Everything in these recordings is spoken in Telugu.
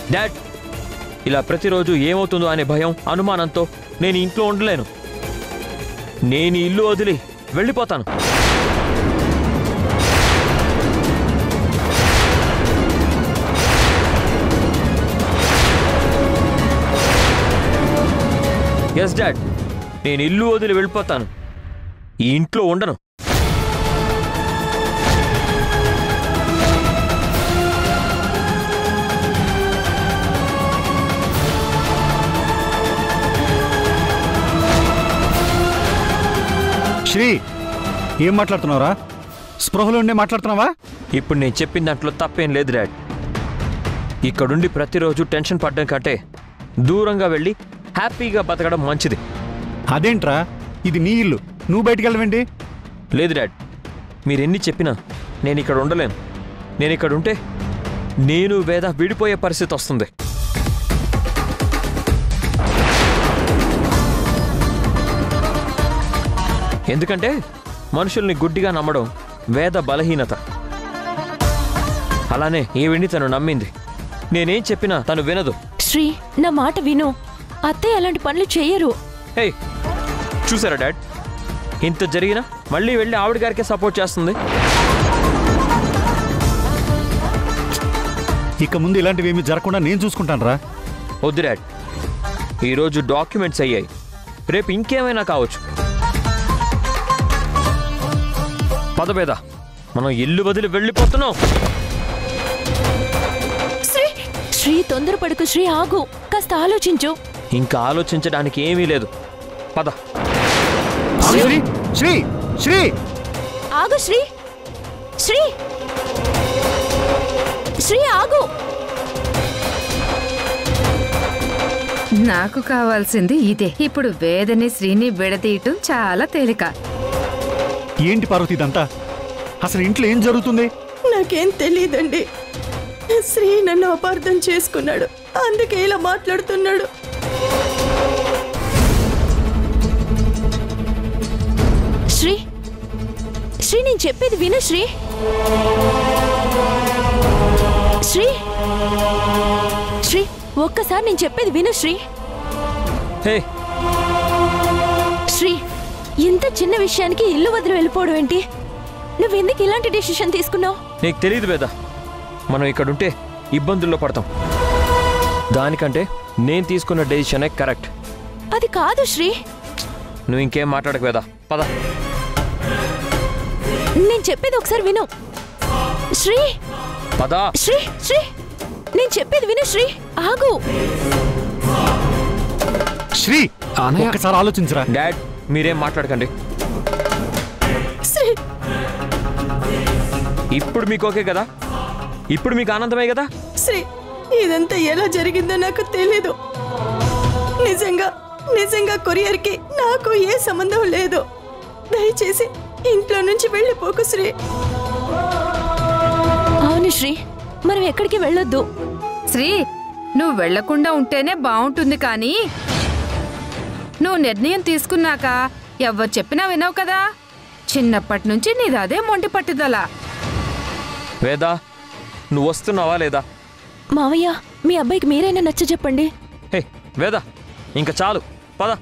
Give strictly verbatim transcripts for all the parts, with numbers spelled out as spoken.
డాడ్, ఇలా ప్రతిరోజు ఏమవుతుందో అనే భయం, అనుమానంతో నేను ఇంట్లో ఉండలేను. నేను ఇల్లు వదిలి వెళ్ళిపోతాను. ఎస్ డాడ్, నేను ఇల్లు వదిలి వెళ్ళిపోతాను. ఈ ఇంట్లో ఉండను. శ్రీ, ఏం మాట్లాడుతున్నావురా? స్పృహలో ఉండే మాట్లాడుతున్నావా? ఇప్పుడు నేను చెప్పిన దాంట్లో తప్పేం లేదు డాడ్. ఇక్కడుండి ప్రతిరోజు టెన్షన్ పడ్డం కంటే దూరంగా వెళ్ళి హ్యాపీగా బతకడం మంచిది. అదేంట్రా, ఇది నీ ఇల్లు, నువ్వు బయటికి వెళ్ళవేంటి? లేదు డాడ్, మీరెన్ని చెప్పినా నేను ఇక్కడ ఉండలేను. నేను ఇక్కడ ఉంటే నేను వేద విడిపోయే పరిస్థితి వస్తుంది. ఎందుకంటే మనుషుల్ని గుడ్డిగా నమ్మడం వేద బలహీనత. అలానే ఈవిడ్ని తను నమ్మింది. నేనేం చెప్పినా తను వినదు. శ్రీ, నా మాట విను. అత్తయ్య అలాంటి పనులు చెయ్యరు. హే, చూసారా డాడ్, ఇంత జరిగినా మళ్ళీ వెళ్ళి ఆవిడ గారికే సపోర్ట్ చేస్తుంది. ఇక ముందు ఇలాంటివి ఏమీ జరగకుండా నేను చూసుకుంటాను రా. వద్దు డాడ్, ఈరోజు డాక్యుమెంట్స్ అయ్యాయి, రేపు ఇంకేమైనా కావచ్చు. పదవేద, మనం ఇల్లు వదిలి వెళ్ళిపోతున్నాం. శ్రీ, శ్రీ తొందరపడుకు. శ్రీ ఆగు, కాస్త ఆలోచించు. ఇంకా ఆలోచించడానికి ఏమీ లేదు. పద. శ్రీ శ్రీ శ్రీ ఆగు. శ్రీ శ్రీ శ్రీ ఆగు. నాకు కావాల్సింది ఇదే. ఇప్పుడు వేదని శ్రీని విడదీయటం చాలా తేలిక. ఏంటి పార్వతి ఇదంతా? అసలు ఇంట్లో ఏం జరుగుతుంది? నాకేం తెలియదండి. శ్రీ నన్ను అపార్థం చేసుకున్నాడు, అందుకే ఇలా మాట్లాడుతున్నాడు. శ్రీ శ్రీ నేను చెప్పేది విను. శ్రీ శ్రీ శ్రీ ఒక్కసారి నేను చెప్పేది విను. శ్రీ హే శ్రీ, ఇంత చిన్న విషయానికి ఇల్లు వదిలి వెళ్ళిపోవడం ఏంటి? నువ్వెందుకు ఇలాంటి డెసిషన్ తీసుకున్నావు? నీకు తెలియదు వేద, మనం ఇక్కడుంటే ఇబ్బందుల్లో పడతాం. దానికంటే నేను తీసుకున్న డెసిషనే కరెక్ట్. అది కాదు శ్రీ. నువ్వు ఇంకేం మాట్లాడకు వేద, పద. నేను చెప్పేది ఒకసారి విను. శ్రీ పద. శ్రీ శ్రీ నేను చెప్పేది విను. శ్రీ ఆగు. శ్రీ, ఒక్కసారి ఆలోచించరా. డాడ్, మీరేం మాట్లాడకండి. శ్రీ, ఇప్పుడు మీకు ఓకే కదా? ఇప్పుడు మీకు ఆనందమే కదా? శ్రీ, ఇదంతా ఎలా జరిగిందో నాకు తెలీదు. నిజంగా నిజంగా కొరియర్కి నాకు ఏ సంబంధం లేదు. దయచేసి ఇంట్లో నుంచి వెళ్ళిపోకు శ్రీ. అవును శ్రీ, మనం ఎక్కడికి వెళ్ళొద్దు. శ్రీ, నువ్వు వెళ్లకుండా ఉంటేనే బాగుంటుంది. కానీ నువ్వు నిర్ణయం తీసుకున్నాక ఎవరు చెప్పినా వినవు కదా. చిన్నప్పటి నుంచి నీదదే మొండి పట్టుదల. వేదా, నువ్వు వస్తున్నావా లేదా? మావయ్య, మీ అబ్బాయికి మీరైనా నచ్చ చెప్పండి. హే వేద, ఇంకా చాలు, పద.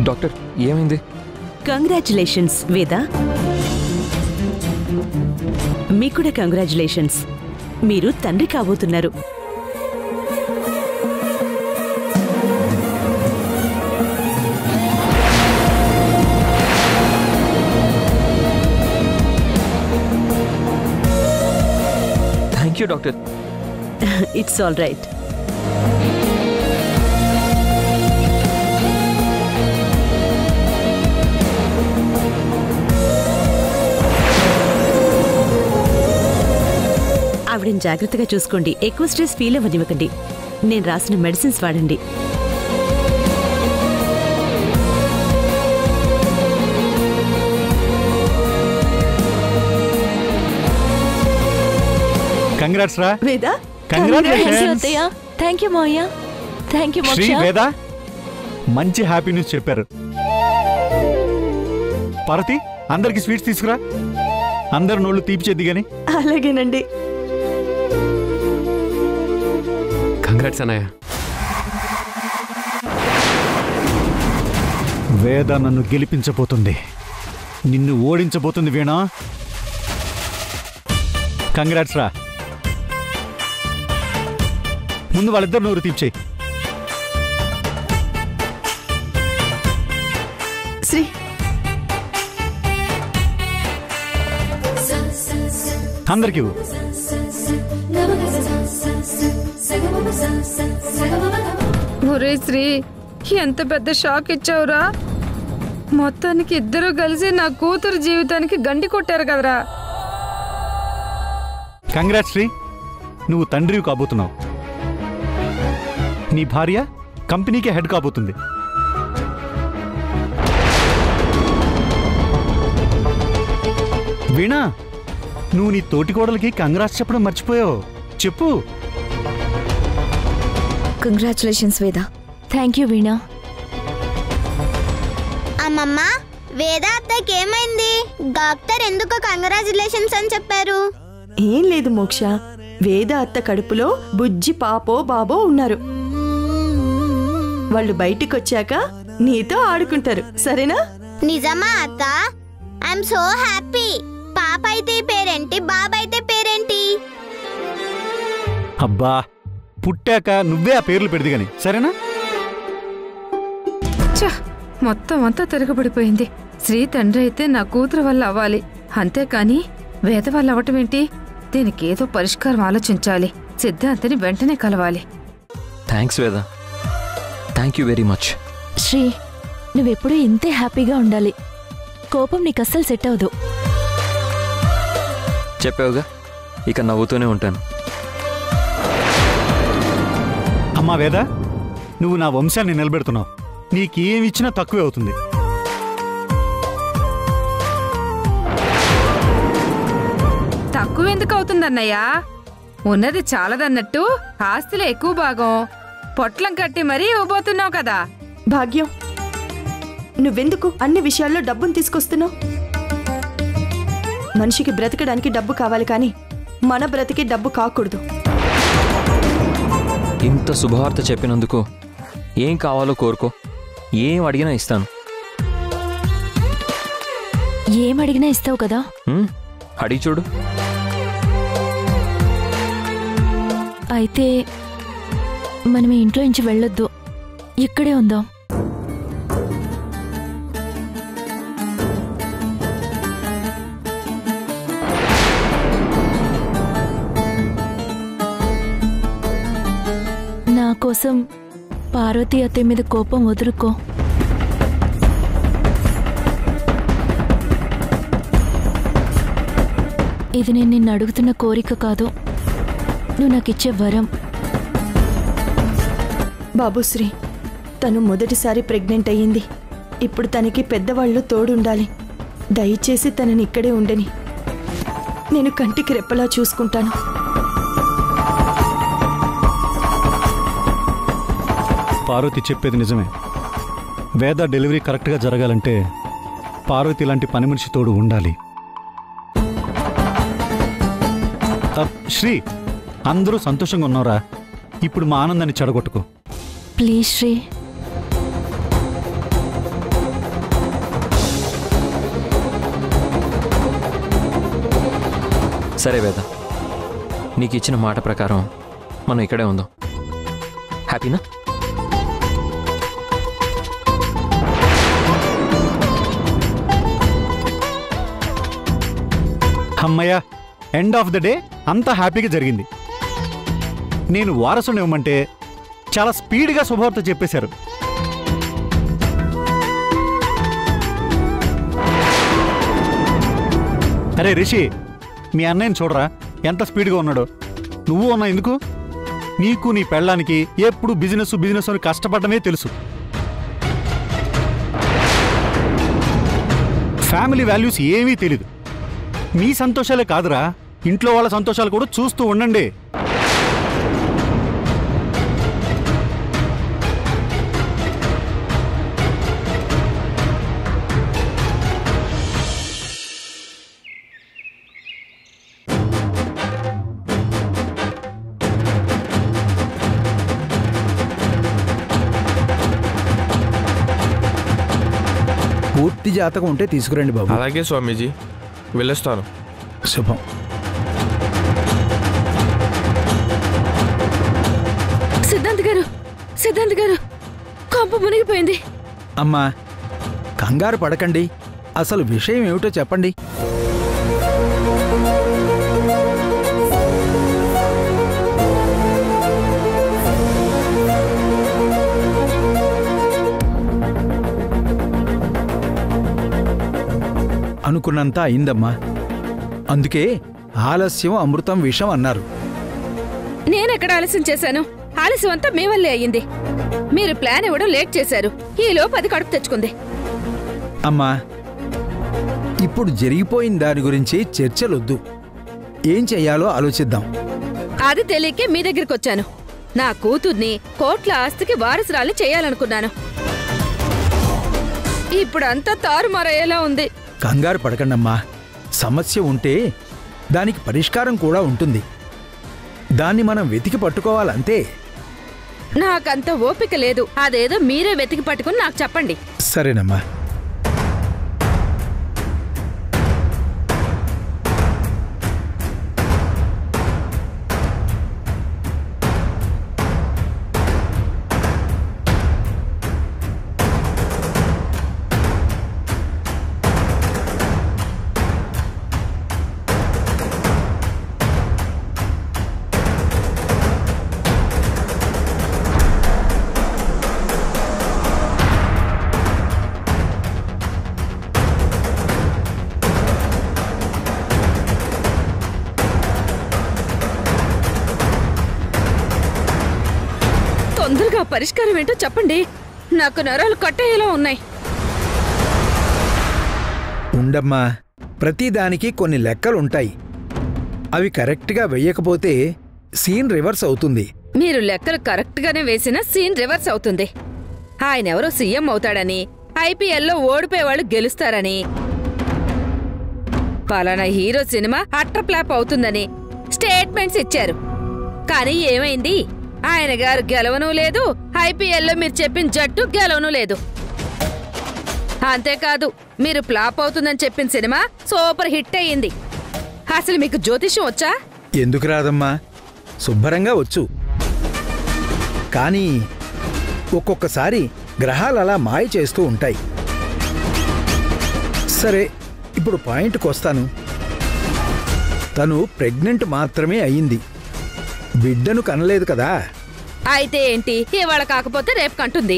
డాక్టర్ ఏమైంది? కంగ్రాచులేషన్స్ వేద. మీకు కూడా కంగ్రాచులేషన్స్. మీరు తండ్రి కాబోతున్నారు. Thank you doctor. It's all right. ఆవిడని జాగ్రత్తగా చూసుకోండి. ఎక్కువ స్ట్రెస్ ఫీల్ అవ్వనివ్వకండి. నేను రాసిన మెడిసిన్స్ వాడండి. కంగ్రాట్స్ రా. Veda thank you congratulations. అత్తయ్య. థ్యాంక్ యూ మావయ్య. Thank you Shri Moksha. వేద మంచి హ్యాపీ న్యూస్ చెప్పారు. పార్వతి అందరికి స్వీట్స్ తీసుకురా. అందరు నోళ్ళు తీపి చేద్ది గాని. అలాగేనండి. కంగ్రాట్స్ అన్నయ్య. వేద నన్ను గెలిపించబోతుంది. నిన్ను ఓడించబోతుంది వీణా. కంగ్రాట్స్ రా. ముందు వాళ్ళిద్దరు నోరు తీపిచేయి. శ్రీ అందరికి ఇవ్వు. ఒరే శ్రీ, ఎంత పెద్ద షాక్ ఇచ్చావురా. మొత్తానికి ఇద్దరు కలిసి నా కూతురు జీవితానికి గండి కొట్టారు కదరా. కంగ్రాట్స్ శ్రీ. నువ్వు తండ్రివి కాబోతున్నావు. నీ భార్య కంపెనీకే హెడ్ కాబోతుంది. వీణా నువ్వు నీ తోటి కోడలికి కంగ్రాట్స్ చెప్పడం మర్చిపోయావు. చెప్పు. Congratulations Veda. Thank you Veena. అమ్మమ్మ, వేద అత్తకి ఏమైంది? డాక్టర్ ఎందుకు కంగ్రాచులేషన్స్ అని చెప్పారు? ఏం లేదు మోక్ష, వేద అత్త కడుపులో బుజ్జి పాపో బాబో ఉన్నారు. వాళ్ళు బయటికొచ్చాక నీతో ఆడుకుంటారు, సరేనా? నిజమా అత్త? I'm so happy. పాప అయితే పేరేంటి, బాబా అయితే పేరేంటి? అబ్బా పుట్టాక నువ్వే ఆ పేర్లు పెడితే గాని, సరేనా? ఛ, మొత్తం అంతా తిరగబడిపోయింది. శ్రీ తండ్రి అయితే నా కూతురు వల్ల అవ్వాలి, అంతేకాని వేద వల్ల అవ్వటం ఏంటి? దీనికి ఏదో పరిష్కారం ఆలోచించాలి. సిద్ధాంతిని వెంటనే కలవాలి. Thanks Veda. Thank you very much. Shri, నువ్వెప్పుడూ ఇంతే హ్యాపీగా ఉండాలి. కోపం నీకు అస్సలు సెట్ అవ్వదు. చెప్పావుగా, ఇక నవ్వుతూనే ఉంటాను. అమ్మా వేద, నువ్వు నా వంశాన్ని నిలబెడుతున్నావు. నీకేమిచ్చినా తక్కువే అవుతుంది. తక్కువెందుకు అవుతుందన్నయ్యా? ఉన్నది చాలదన్నట్టు ఆస్తిలో ఎక్కువ భాగం పొట్లం కట్టి మరీ ఇవ్వబోతున్నావు కదా. భాగ్యం, నువ్వెందుకు అన్ని విషయాల్లో డబ్బును తీసుకొస్తున్నావు? మనిషికి బ్రతకడానికి డబ్బు కావాలి, కానీ మన బ్రతికి డబ్బు కాకూడదు. ఇంత శుభవార్త చెప్పినందుకు ఏం కావాలో కోరుకో, ఏం అడిగినా ఇస్తాను. ఏం అడిగినా ఇస్తావు కదా. హ్మ్? అడిగి చూడు. అయితే మనం ఈ ఇంట్లో నుంచి వెళ్ళొద్దు, ఇక్కడే ఉందాం. నా కోసం పార్వతీ అత్తయ్య మీద కోపం వదులుకో. ఇది నేను నిన్ను అడుగుతున్న కోరిక కాదు, నువ్వు నాకిచ్చే వరం. బాబుశ్రీ, తను మొదటిసారి ప్రెగ్నెంట్ అయ్యింది. ఇప్పుడు తనకి పెద్దవాళ్ళు తోడుండాలి. దయచేసి తనని ఇక్కడే ఉండని. నేను కంటికి రెప్పలా చూసుకుంటాను. పార్వతి చెప్పేది నిజమే. వేద డెలివరీ కరెక్ట్గా జరగాలంటే పార్వతి లాంటి పని మనిషి తోడు ఉండాలి. అబ్, శ్రీ, అందరూ సంతోషంగా ఉన్నారా? ఇప్పుడు మా ఆనందాన్ని చెడగొట్టుకో. ప్లీజ్ శ్రీ. సరే వేద, నీకు ఇచ్చిన మాట ప్రకారం మనం ఇక్కడే ఉందాం. హ్యాపీనా? అమ్మయ్య, ఎండ్ ఆఫ్ ద డే అంతా హ్యాపీగా జరిగింది. నేను వారసుని ఇవ్వమంటే చాలా స్పీడ్గా శుభవార్త చెప్పేశారు. అరే రిషి, మీ అన్నయ్యని చూడరా ఎంత స్పీడ్గా ఉన్నాడో. నువ్వు ఉన్నా ఎందుకు? నీకు నీ పెళ్ళానికి ఎప్పుడు బిజినెస్ బిజినెస్ అని కష్టపడమే తెలుసు. ఫ్యామిలీ వాల్యూస్ ఏమీ తెలీదు. మీ సంతోషాలే కాదురా, ఇంట్లో వాళ్ళ సంతోషాలు కూడా చూస్తూ ఉండండి. పూర్తి జాతకం ఉంటే తీసుకురండి బాబు. అలాగే స్వామీజీ, వెళ్ళొస్తాను. శుభం. సిద్ధాంత్ గారు, సిద్ధాంత్ గారు, కొంప మునిగిపోయింది. అమ్మా, కంగారు పడకండి. అసలు విషయం ఏమిటో చెప్పండి. అనుకున్నంత అయిందమ్మా. అందుకే ఆలస్యం అమృతం విషం అన్నారు. నేనెక్కడ ఆలస్యం చేశాను? ఆలస్యం అంతా మీ వల్లే అయ్యింది. మీరు ప్లాన్ ఇవ్వడం లేట్ చేశారు. ఈలోపు అది కడుపు తెచ్చుకుంది. అమ్మా, ఇప్పుడు జరిగిపోయిన దాని గురించి చర్చలొద్దు. ఏం చెయ్యాలో ఆలోచిద్దాం. అది తెలియకే మీ దగ్గరికి వచ్చాను. నా కూతుర్ని కోట్ల ఆస్తికి వారసురాలు చేయాలనుకున్నాను. ఇప్పుడంతా తారుమారయ్యేలా ఉంది. కంగారు పడకండమ్మా. సమస్య ఉంటే దానికి పరిష్కారం కూడా ఉంటుంది. దాన్ని మనం వెతికి పట్టుకోవాలంతే. నాకంత ఓపిక లేదు. అదేదో మీరే వెతికి పట్టుకుని నాకు చెప్పండి. సరేనమ్మా. తొందరగా పరిష్కారం ఏంటో చెప్పండి. నాకు నరాలు కట్టేలా ఉన్నాయి. ఉండమ్మా, ప్రతిదానికి కొన్ని లెక్కలుంటాయి. అవి కరెక్ట్గా వెయ్యకపోతే సీన్ రివర్స్ అవుతుంది. మీరు లెక్కలు కరెక్ట్గానే వేసిన సీన్ రివర్స్ అవుతుంది. ఆయనెవరో సీఎం అవుతాడని, ఐపీఎల్లో ఓడిపోయేవాళ్ళు గెలుస్తారని, పలానా హీరో సినిమా అట్టర్ ఫ్లాప్ అవుతుందని స్టేట్మెంట్స్ ఇచ్చారు. కానీ ఏమైంది? ఆయన గారు గెలవనూ లేదు, ఐపీఎల్లో మీరు చెప్పిన జట్టు గెలవనూ లేదు. అంతేకాదు, మీరు ఫ్లాప్ అవుతుందని చెప్పిన సినిమా సూపర్ హిట్ అయ్యింది. అసలు మీకు జ్యోతిష్యం వచ్చా? ఎందుకు రాదమ్మా, శుభ్రంగా వచ్చు. కానీ ఒక్కొక్కసారి గ్రహాలు అలా మాయ చేస్తూ ఉంటాయి. సరే, ఇప్పుడు పాయింట్కి వస్తాను. తను ప్రెగ్నెంట్ మాత్రమే అయ్యింది, బిడ్డను కనలేదు కదా. అయితే ఏంటి, ఇవాళ కాకపోతే రేపు కంటుంది.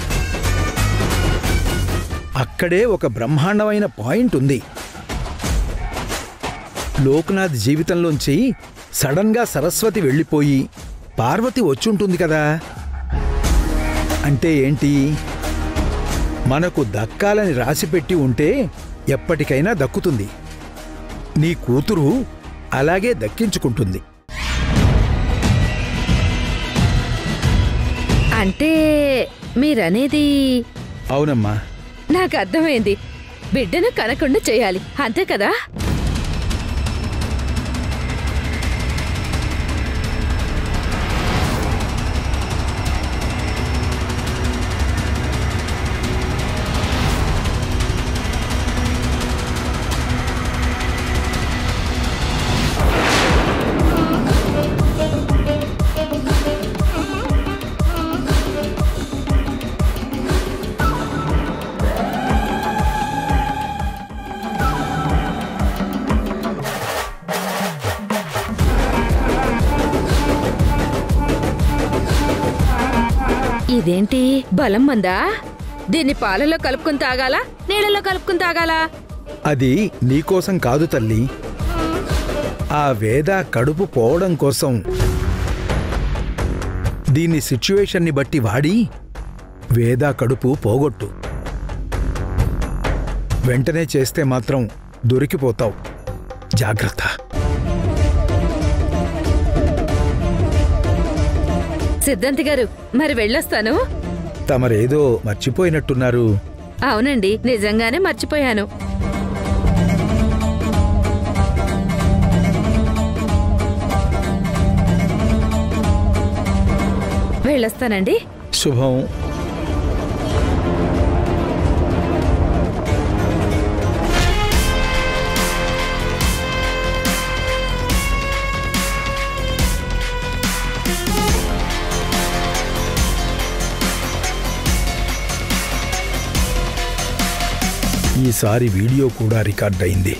అక్కడే ఒక బ్రహ్మాండమైన పాయింట్ ఉంది. లోక్నాథ్ జీవితంలోంచి సడన్గా సరస్వతి వెళ్ళిపోయి పార్వతి వచ్చుంటుంది కదా. అంటే ఏంటి? మనకు దక్కాలని రాసిపెట్టి ఉంటే ఎప్పటికైనా దక్కుతుంది. నీ కూతురు అలాగే దక్కించుకుంటుంది. అంటే మీరనేది? అవునమ్మా. నాకు అర్థమైంది. బిడ్డను కనకుండా చేయాలి, అంతే కదా? ఇదేంటి బలం మందా? దీన్ని పాలలో కలుపుకుని తాగాలా, నీళ్ళలో కలుపుకుని తాగాలా? అది నీకోసం కాదు తల్లి, ఆ వేద కడుపు పోవడం కోసం. దీని సిచ్యువేషన్ని బట్టి వాడి వేద కడుపు పోగొట్టు. వెంటనే చేస్తే మాత్రం దొరికిపోతావు. జాగ్రత్త. సిద్ధాంతి గారు, మరి వెళ్ళొస్తాను. తమరేదో మర్చిపోయినట్టున్నారు. అవునండి, నిజంగానే మర్చిపోయాను. వెళ్ళొస్తానండి. శుభం. ఈసారి వీడియో కూడా రికార్డ్ అయింది.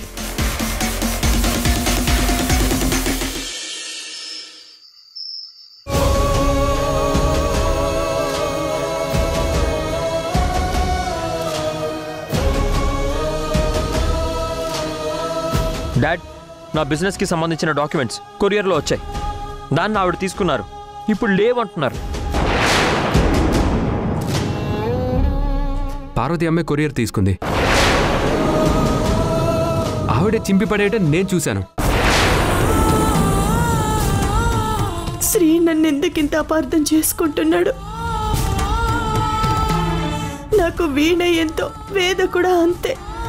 డాడ్, నా బిజినెస్కి సంబంధించిన డాక్యుమెంట్స్ కొరియర్లో వచ్చాయి. దాన్ని ఆవిడ తీసుకున్నారు. ఇప్పుడు లేవంటున్నారు. పార్వతి అమ్మే కొరియర్ తీసుకుంది. ఆవిడే చింపి పడేయటం నేను చూశాను. శ్రీ నన్ను ఎందుకింత అపార్థం చేసుకుంటున్నాడు? నాకు వీణ ఎంతో, వేద కూడా అంతే.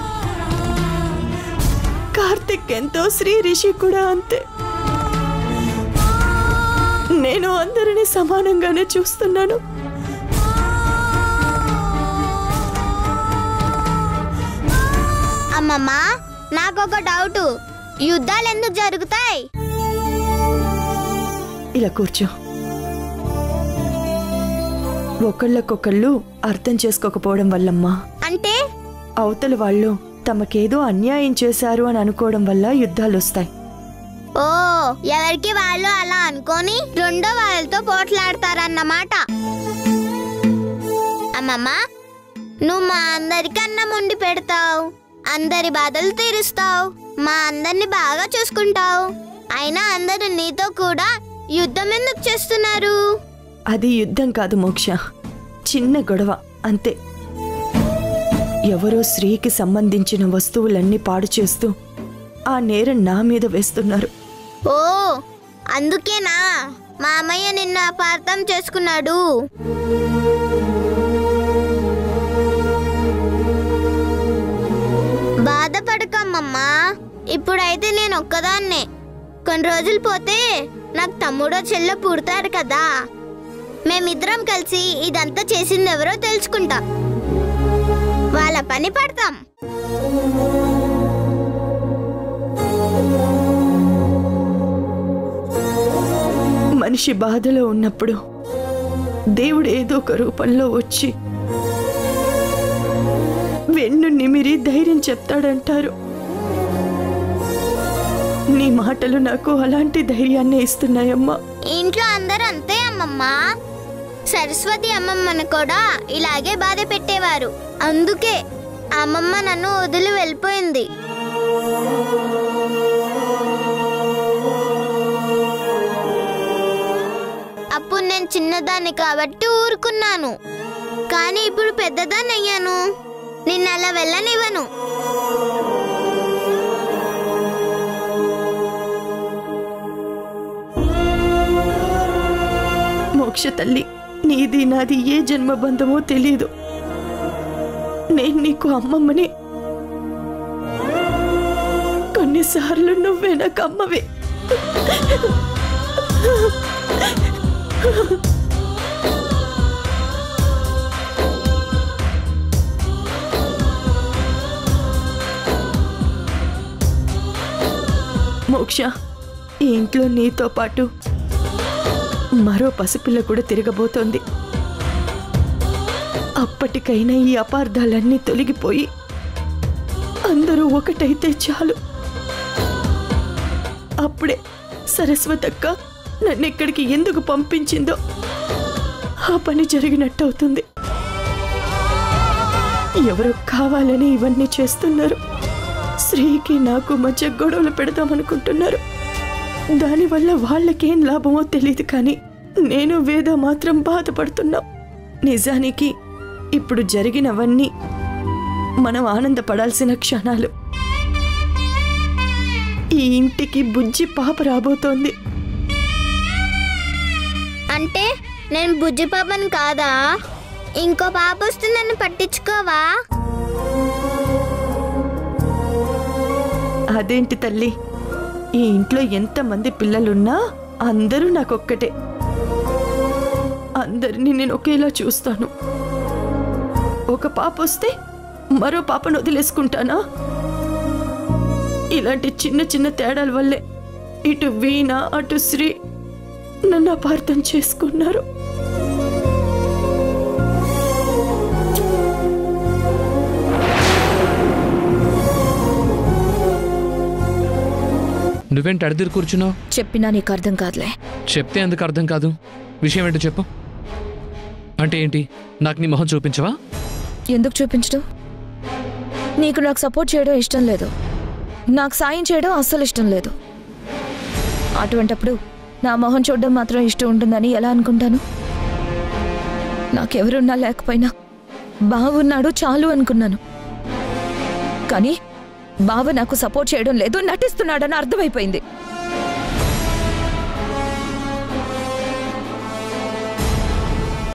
కార్తిక్ ఎంతో, శ్రీ రిషి కూడా అంతే. నేను అందరినీ సమానంగానే చూస్తున్నాను. అమ్మమ్మా, నాకొక డౌట్. యుద్ధాలు ఎందుకు జరుగుతాయి? ఇలా కూర్చో. ఒకళ్ళకొకళ్ళు అర్థం చేసుకోకపోవడం వల్లమ్మా. అంటే అవతల వాళ్ళు తమకేదో అన్యాయం చేశారు అని అనుకోవడం వల్ల యుద్ధాలు వస్తాయి. ఓ, ఎవరికి వాళ్ళు అలా అనుకొని రెండో వాళ్ళతో పోట్లాడతారన్నమాట. అమ్మమ్మ, నువ్వు మా అందరికి అన్నం వండి పెడతావు, అందరి బాధలు తీరుస్తావు, మా అందరిని బాగా చూసుకుంటావు. అయినా అందరూ నీతో కూడా యుద్ధం ఎందుకు చేస్తున్నారు? అది యుద్ధం కాదు మోక్ష, చిన్న గొడవ అంతే. ఎవరో స్త్రీకి సంబంధించిన వస్తువులన్నీ పాడు చేస్తూ ఆ నేరం నా మీద వేస్తున్నారు. ఓ, అందుకేనా మామయ్య నిన్ను అపార్థం చేసుకున్నాడు? బాధపడకమ్మమ్మా, ఇప్పుడైతే నేను ఒక్కదాన్నే. కొన్ని రోజులు పోతే నాకు తమ్ముడో చెల్ల పుడతాడు కదా. మేమిద్దరం కలిసి ఇదంతా చేసింది ఎవరో తెలుసుకుంటాం, వాళ్ళ పని పడతాం. మనిషి బాధలో ఉన్నప్పుడు దేవుడు ఏదో ఒక రూపంలో వచ్చి వెన్ను నిమిరి ధైర్యం చెప్తాడంటారు. నీ మాటలు నాకు అలాంటి ధైర్యాన్ని ఇస్తున్నాయమ్మా. ఇంట్లో అందరూ అంతే అమ్మమ్మా. సరస్వతి అమ్మమ్మను కూడా ఇలాగే బాధ పెట్టేవారు. అందుకే అమ్మమ్మ నన్ను వదిలి వెళ్ళిపోయింది. అప్పుడు నేను చిన్నదాన్ని కాబట్టి ఊరుకున్నాను. కానీ ఇప్పుడు పెద్దదాన్ని అయ్యాను, నిన్ను అలా వెళ్ళనివ్వను. మోక్ష తల్లి, నీది నాది ఏ జన్మ బంధమో తెలీదు. నేను నీకు అమ్మమ్మని. కొన్నిసార్లు నువ్వే నాకు అమ్మవే. మోక్ష, ఈ ఇంట్లో నీతో పాటు మరో పసిపిల్ల కూడా తిరగబోతోంది. అప్పటికైనా ఈ అపార్థాలన్నీ తొలగిపోయి అందరూ ఒకటైతే చాలు. అప్పుడే సరస్వతక్క నన్ను ఇక్కడికి ఎందుకు పంపించిందో ఆ పని జరిగినట్టు అవుతుంది. ఎవరో కావాలని ఇవన్నీ చేస్తున్నారు. శ్రీకి నాకు మధ్య గొడవలు పెడదామనుకుంటున్నారు. దానివల్ల వాళ్ళకేం లాభమో తెలియదు, కానీ నేను వేద మాత్రం బాధపడుతున్నాం. నిజానికి ఇప్పుడు జరిగినవన్నీ మనం ఆనందపడాల్సిన క్షణాలు. ఈ ఇంటికి బుజ్జి పాప రాబోతోంది. అంటే నేను బుజ్జి పాపని కాదా? ఇంకో పాప వస్తే నన్ను పట్టించుకోవా? అదేంటి తల్లి, ఈ ఇంట్లో ఎంతమంది పిల్లలున్నా అందరూ నాకొక్కటే. అందరినీ నేను ఒకేలా చూస్తాను. ఒక పాప వస్తే మరో పాపను వదిలేసుకుంటానా? ఇలాంటి చిన్న చిన్న తేడాల వల్లే ఇటు వీణ అటు శ్రీ నన్ను అపార్థం చేసుకున్నారు. నువ్వేంటి అడిదిరి కూర్చున్నావు? చెప్పినా నీకు అర్థం కాదులే. చెప్తే ఎందుకు అర్థం కాదు? విషయం ఏంటో చెప్పు. అంటే ఏంటి? నాకు నీ మొహం చూపించవా? ఎందుకు చూపించడం? నీకు నాకు సపోర్ట్ చేయడం ఇష్టం లేదు, నాకు సాయం చేయడం అస్సలు ఇష్టం లేదు. అటువంటప్పుడు నా మొహం చూడడం మాత్రం ఇష్టం ఉంటుందని ఎలా అనుకుంటాను? నాకెవరున్నా లేకపోయినా బావున్నాడు చాలు అనుకున్నాను. కానీ బావ నాకు సపోర్ట్ చేయడం లేదు, నటిస్తున్నాడని అర్థమైపోయింది.